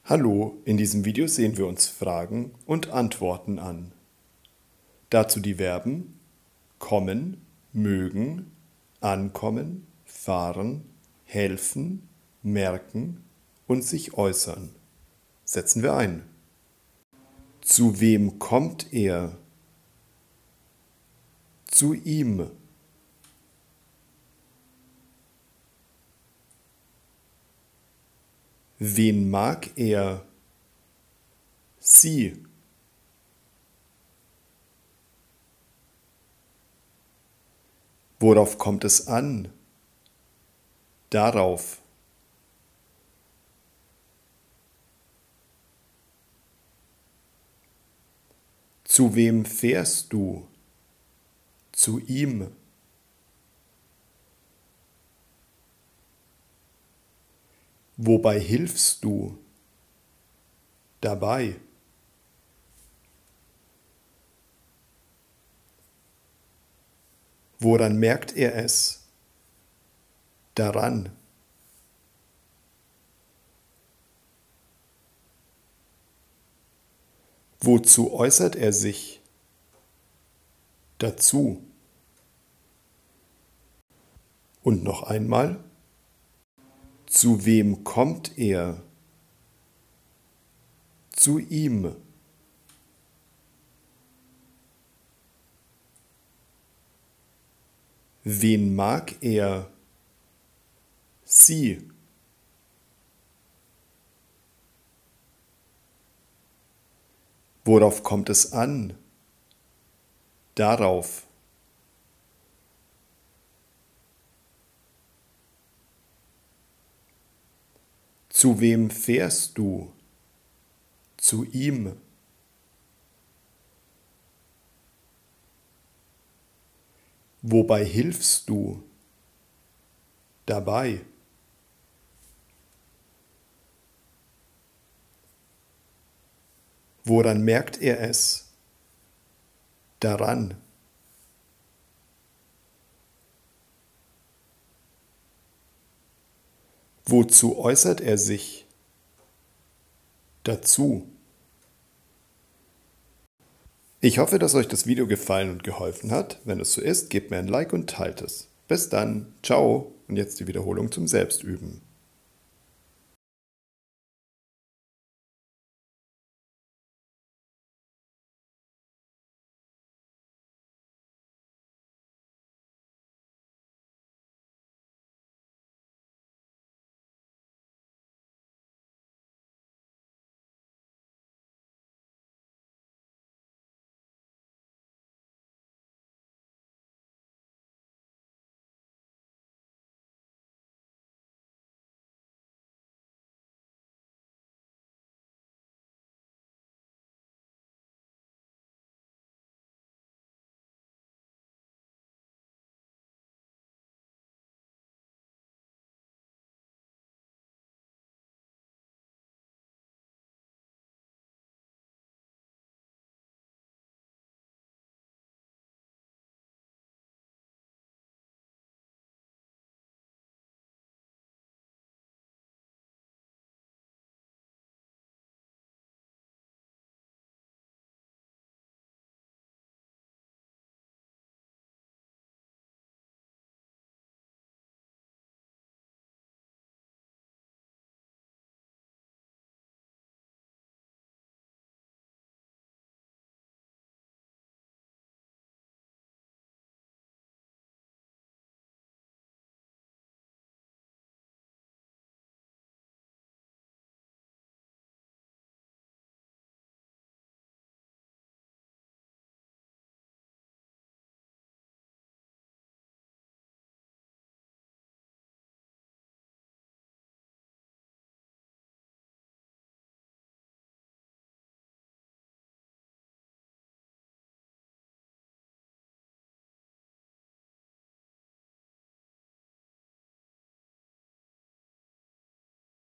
Hallo, in diesem Video sehen wir uns Fragen und Antworten an. Dazu die Verben kommen, mögen, ankommen, fahren, helfen, merken und sich äußern. Setzen wir ein. Zu wem kommt er? Zu ihm. Wen mag er? Sie. Worauf kommt es an? Darauf. Zu wem fährst du? Zu ihm. Wobei hilfst du? Dabei. Woran merkt er es? Daran. Wozu äußert er sich? Dazu. Und noch einmal. Zu wem kommt er? Zu ihm. Wen mag er? Sie. Worauf kommt es an? Darauf. Zu wem fährst du? Zu ihm. Wobei hilfst du? Dabei. Woran merkt er es? Daran. Wozu äußert er sich? Dazu. Ich hoffe, dass euch das Video gefallen und geholfen hat. Wenn es so ist, gebt mir ein Like und teilt es. Bis dann. Ciao. Und jetzt die Wiederholung zum Selbstüben.